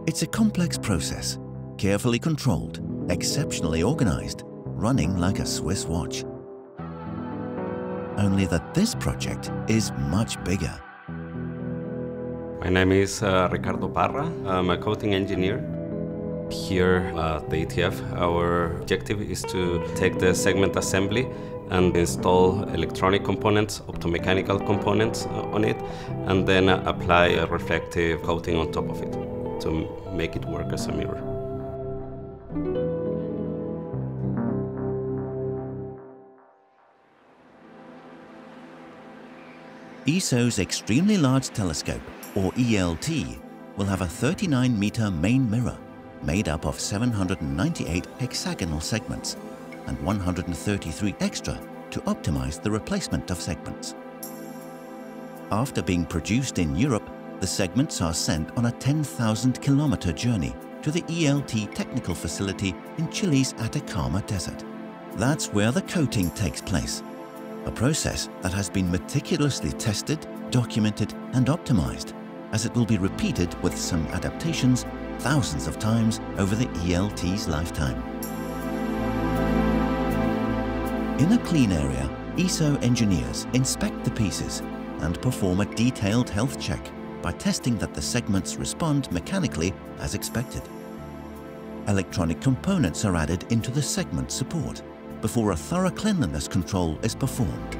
It's a complex process, carefully controlled, exceptionally organized, running like a Swiss watch. Only that this project is much bigger. My name is Ricardo Parra. I'm a coating engineer. Here at the ETF, our objective is to take the segment assembly and install electronic components, optomechanical components on it, and then apply a reflective coating on top of it to make it work as a mirror. ESO's Extremely Large Telescope, or ELT, will have a 39-meter main mirror made up of 798 hexagonal segments and 133 extra to optimize the replacement of segments. After being produced in Europe, the segments are sent on a 10,000-kilometer journey to the ELT technical facility in Chile's Atacama Desert. That's where the coating takes place, a process that has been meticulously tested, documented and optimized, as it will be repeated with some adaptations thousands of times over the ELT's lifetime. In a clean area, ESO engineers inspect the pieces and perform a detailed health check by testing that the segments respond mechanically as expected. Electronic components are added into the segment support before a thorough cleanliness control is performed.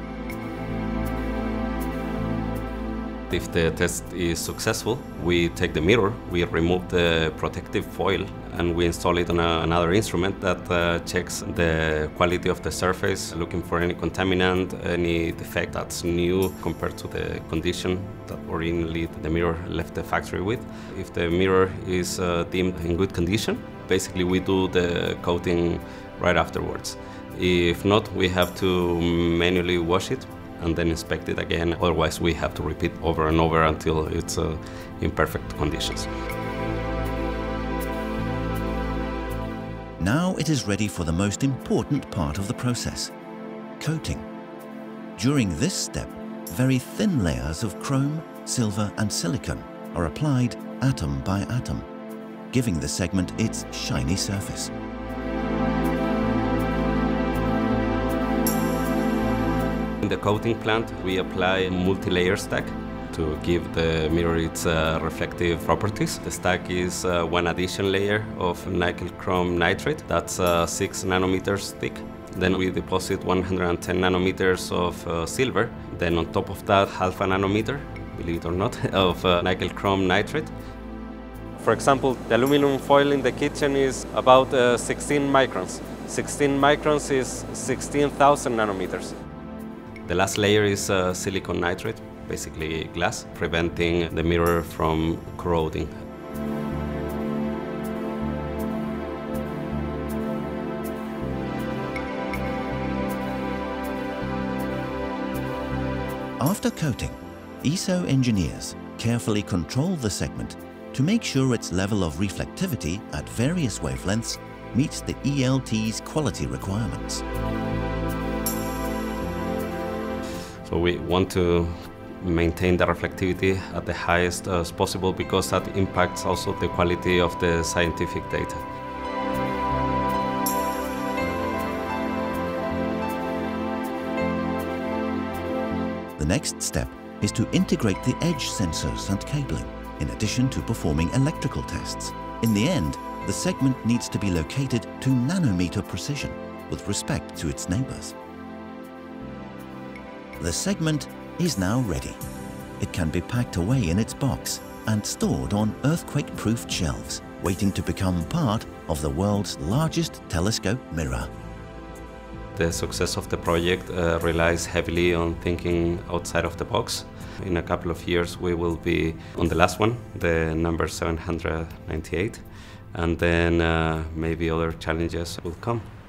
If the test is successful, we take the mirror, we remove the protective foil, and we install it on another instrument that checks the quality of the surface, looking for any contaminant, any defect that's new compared to the condition that originally the mirror left the factory with. If the mirror is deemed in good condition, basically we do the coating right afterwards. If not, we have to manually wash it and then inspect it again. Otherwise, we have to repeat over and over until it's in perfect conditions. Now it is ready for the most important part of the process, coating. During this step, very thin layers of chrome, silver and silicon are applied atom by atom, giving the segment its shiny surface. In the coating plant, we apply a multi-layer stack to give the mirror its reflective properties. The stack is one addition layer of nickel chrome nitrate, that's 6 nanometers thick. Then we deposit 110 nanometers of silver. Then on top of that, half a nanometer, believe it or not, of nickel chrome nitrate. For example, the aluminum foil in the kitchen is about 16 microns. 16 microns is 16,000 nanometers. The last layer is silicon nitrate, basically glass, preventing the mirror from corroding. After coating, ESO engineers carefully control the segment to make sure its level of reflectivity at various wavelengths meets the ELT's quality requirements. So we want to maintain the reflectivity at the highest as possible because that impacts also the quality of the scientific data. The next step is to integrate the edge sensors and cabling, in addition to performing electrical tests. In the end, the segment needs to be located to nanometer precision with respect to its neighbors. The segment is now ready. It can be packed away in its box and stored on earthquake-proof shelves, waiting to become part of the world's largest telescope mirror. The success of the project relies heavily on thinking outside of the box. In a couple of years, we will be on the last one, the number 798, and then maybe other challenges will come.